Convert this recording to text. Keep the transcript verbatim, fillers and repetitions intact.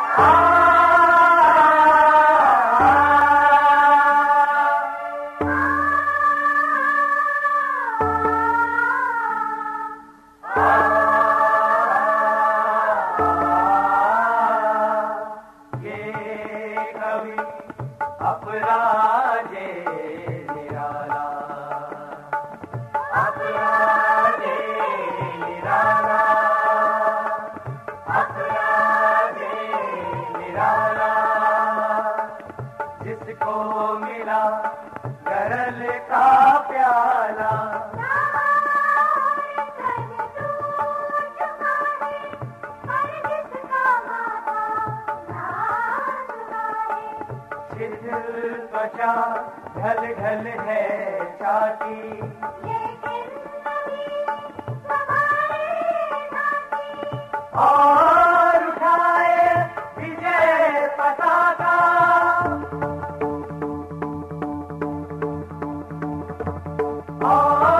अपराजे निराला, अपराजे निराला, अपराजे निराला, जिसको मिला गरल का प्याला, त्वचा ढल ढल है छाती, और उठाए विजय पताका, और